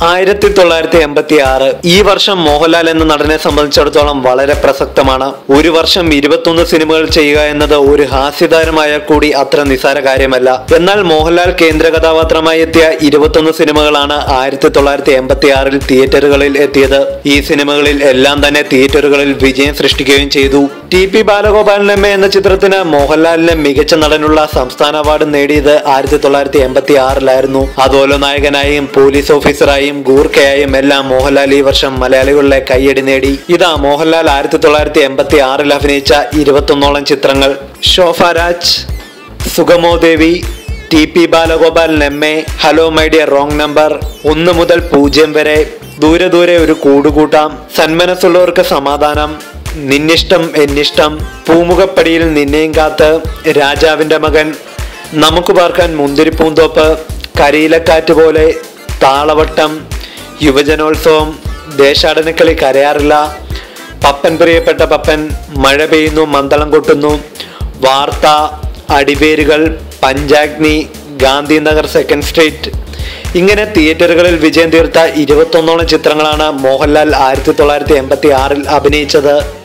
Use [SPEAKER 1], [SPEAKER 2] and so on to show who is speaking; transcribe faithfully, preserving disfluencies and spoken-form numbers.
[SPEAKER 1] ആയിരത്തി തൊള്ളായിരത്തി എൺപത്തി ആറ് ഈ വർഷം മോഹൻലാൽ എന്ന നടനെ സംബന്ധിച്ചിടത്തോളം വളരെ പ്രസക്തമാണ്. ഒരു വർഷം ഇരുപത്തൊന്ന് സിനിമകൾ ചെയ്യുക എന്നത് ഒരു ഹാസ്യതാരമായ കൂടി അത്ര നിസ്സാര കാര്യമല്ല. എന്നാൽ മോഹൻലാൽ കേന്ദ്ര കഥാപാത്രമായി എത്തിയ ഇരുപത്തൊന്ന് സിനിമകളാണ് ആയിരത്തി തൊള്ളായിരത്തി എൺപത്തി ആറിൽ തിയേറ്ററുകളിൽ എത്തിയത്. ഈ സിനിമകളിൽ എല്ലാം തന്നെ തിയേറ്ററുകളിൽ വിജയം സൃഷ്ടിക്കുകയും ചെയ്തു. ടി പി ബാലഗോപാലൻ എന്ന ചിത്രത്തിന് മോഹൻലാലിന് മികച്ച നടനുള്ള സംസ്ഥാന അവാർഡ് നേടിയത് ആയിരത്തി തൊള്ളായിരത്തി എൺപത്തി ആറിലായിരുന്നു. അതോലോ നായകനായും പോലീസ് ഓഫീസറായും ഗൂർഖയായും എല്ലാം മോഹൻലാൽ ഈ വർഷം മലയാളികളുടെ കയ്യടി നേടി. ഇതാ മോഹൻലാൽ ആയിരത്തി തൊള്ളായിരത്തി എൺപത്തി ആറിൽ അഭിനയിച്ച ഇരുപത്തൊന്നോളം ചിത്രങ്ങൾ. Shobhraj, Sukhamo Devi, T P Balagopalan M A, hello my dear wrong number, Onnu Muthal പൂജ്യം വരെ, ദൂരെ ദൂരെ ഒരു കൂടുകൂട്ടാം, സന്മനസ്സുള്ളവർക്ക് സമാധാനം, നിന്നിഷ്ടം എന്നിഷ്ടം, പൂമുഖപ്പടിയിൽ നിന്നെയും കാത്ത്, രാജാവിന്റെ മകൻ, നമുക്ക് പാർക്കാൻ മുന്തിരിപ്പൂന്തോപ്പ്, കരിയിലക്കാറ്റ് പോലെ, താളവട്ടം, യുവജനോത്സവം, ദേശാടനക്കളി കരയാറില്ല, പപ്പൻ പ്രിയപ്പെട്ട പപ്പൻ, മഴ പെയ്യുന്നു മന്ദളം കൊട്ടുന്നു, വാർത്ത, അടിവേരുകൾ, പഞ്ചാഗ്നി, ഗാന്ധിനഗർ സെക്കൻഡ് സ്ട്രീറ്റ്. ഇങ്ങനെ തിയേറ്ററുകളിൽ വിജയം തീർത്ത ഇരുപത്തൊന്നോളം ചിത്രങ്ങളാണ് മോഹൻലാൽ ആയിരത്തി തൊള്ളായിരത്തി എൺപത്തി ആറിൽ അഭിനയിച്ചത്.